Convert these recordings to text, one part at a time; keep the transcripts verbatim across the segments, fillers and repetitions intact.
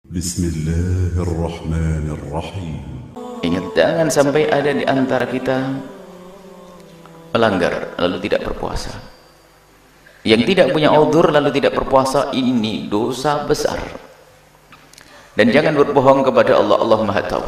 Bismillahirrahmanirrahim. Ingat, jangan sampai ada di antara kita melanggar lalu tidak berpuasa. Yang tidak punya uzur lalu tidak berpuasa, ini dosa besar. Dan jangan berbohong kepada Allah, Allah Maha Tahu.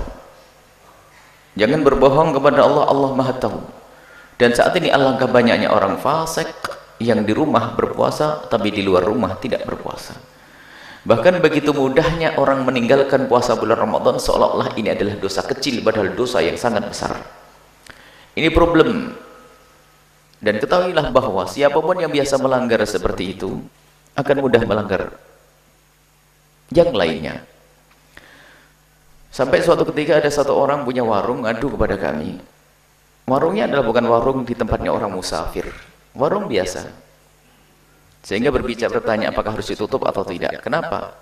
Jangan berbohong kepada Allah, Allah Maha Tahu. Dan saat ini alangkah banyaknya orang fasik yang di rumah berpuasa tapi di luar rumah tidak berpuasa. Bahkan begitu mudahnya orang meninggalkan puasa bulan Ramadan seolah-olah ini adalah dosa kecil, padahal dosa yang sangat besar. Ini problem. Dan ketahuilah bahwa siapapun yang biasa melanggar seperti itu akan mudah melanggar yang lainnya. Sampai suatu ketika ada satu orang punya warung ngadu kepada kami. Warungnya adalah bukan warung di tempatnya orang musafir, warung biasa. Sehingga berbicara bertanya apakah harus ditutup atau tidak. Kenapa?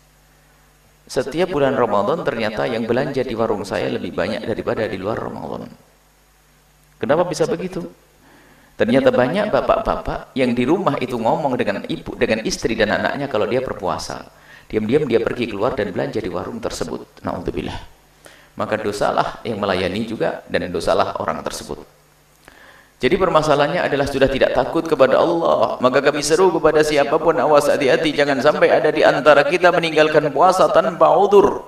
Setiap bulan Ramadan ternyata yang belanja di warung saya lebih banyak daripada di luar Ramadan. Kenapa bisa begitu? Ternyata banyak bapak-bapak yang di rumah itu ngomong dengan ibu, dengan istri dan anaknya kalau dia berpuasa. Diam-diam dia pergi keluar dan belanja di warung tersebut. Na'udzubillah. Maka dosalah yang melayani juga dan dosalah orang tersebut. Jadi permasalahannya adalah sudah tidak takut kepada Allah. Maka kami seru kepada siapapun, awas hati-hati, jangan sampai ada di antara kita meninggalkan puasa tanpa udzur.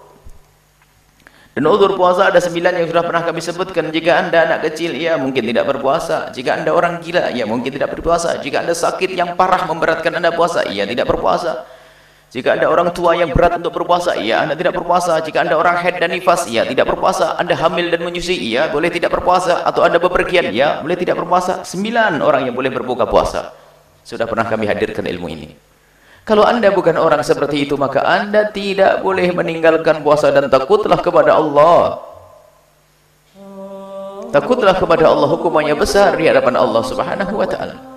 Dan udzur puasa ada sembilan yang sudah pernah kami sebutkan. Jika anda anak kecil, ya mungkin tidak berpuasa. Jika anda orang gila, ya mungkin tidak berpuasa. Jika anda sakit yang parah memberatkan anda puasa, ya tidak berpuasa. Jika anda orang tua yang berat untuk berpuasa, ya anda tidak berpuasa. Jika anda orang haid dan nifas, ya tidak berpuasa. Anda hamil dan menyusui, ya boleh tidak berpuasa. Atau anda bepergian, ya boleh tidak berpuasa. Sembilan orang yang boleh berbuka puasa. Sudah pernah kami hadirkan ilmu ini. Kalau anda bukan orang seperti itu, maka anda tidak boleh meninggalkan puasa. Dan takutlah kepada Allah. Takutlah kepada Allah, hukumannya besar di hadapan Allah Subhanahu wa ta'ala.